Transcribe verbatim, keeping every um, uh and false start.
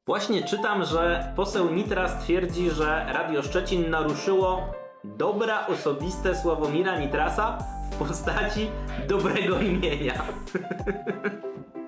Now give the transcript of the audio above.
Właśnie czytam, że poseł Nitras twierdzi, że Radio Szczecin naruszyło dobra osobiste Sławomira Nitrasa w postaci dobrego imienia.